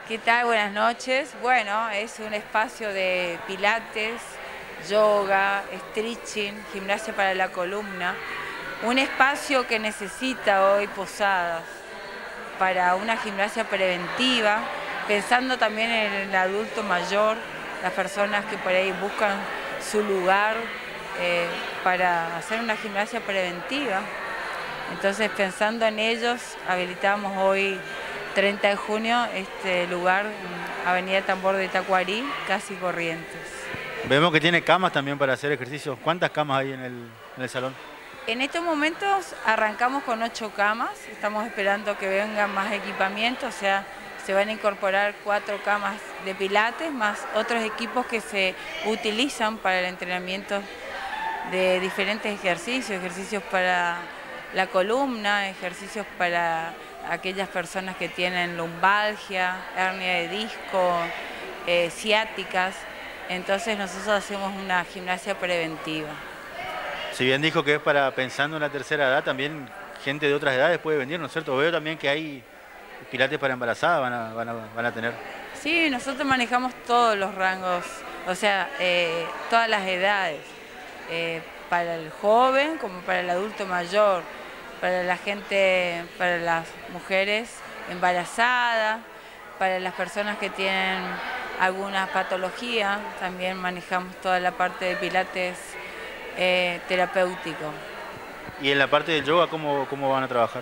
¿Qué tal? Buenas noches. Bueno, es un espacio de pilates, yoga, stretching, gimnasia para la columna. Un espacio que necesita hoy Posadas para una gimnasia preventiva, pensando también en el adulto mayor, las personas que por ahí buscan su lugar para hacer una gimnasia preventiva. Entonces, pensando en ellos, habilitamos hoy 30 de junio este lugar, Avenida Tambor de Tacuarí, casi Corrientes. Vemos que tiene camas también para hacer ejercicios. ¿Cuántas camas hay en el salón? En estos momentos arrancamos con 8 camas, estamos esperando que vengan más equipamientos, o sea, se van a incorporar 4 camas de pilates, más otros equipos que se utilizan para el entrenamiento de diferentes ejercicios para la columna, ejercicios para aquellas personas que tienen lumbalgia, hernia de disco, ciáticas. Entonces nosotros hacemos una gimnasia preventiva. Si bien dijo que es para pensando en la tercera edad, también gente de otras edades puede venir, ¿no es cierto? Veo también que hay pilates para embarazadas, van a tener. Sí, nosotros manejamos todos los rangos, o sea, todas las edades, para el joven como para el adulto mayor, para la gente, para las mujeres embarazadas, para las personas que tienen alguna patología, también manejamos toda la parte de pilates terapéutico. ¿Y en la parte del yoga cómo van a trabajar?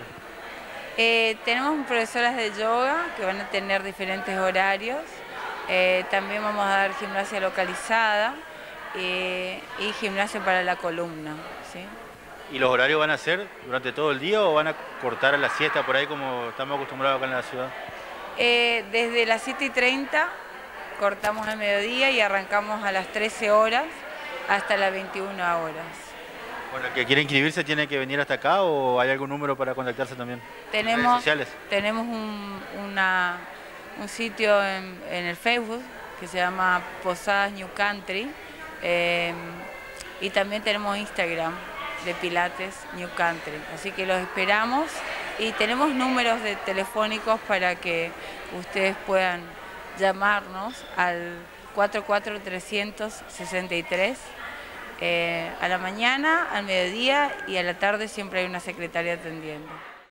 Tenemos profesoras de yoga que van a tener diferentes horarios, también vamos a dar gimnasia localizada y gimnasia para la columna, ¿sí? ¿Y los horarios van a ser durante todo el día o van a cortar a la siesta por ahí como estamos acostumbrados acá en la ciudad? Desde las 7:30 cortamos al mediodía y arrancamos a las 13 horas hasta las 21 horas. Bueno, el que quiere inscribirse tiene que venir hasta acá o hay algún número para contactarse también. Tenemos, ¿Redes sociales? tenemos un sitio en el Facebook que se llama Posadas New Country y también tenemos Instagram de Pilates New Country, así que los esperamos y tenemos números de telefónicos para que ustedes puedan llamarnos al 44363 a la mañana, al mediodía y a la tarde siempre hay una secretaria atendiendo.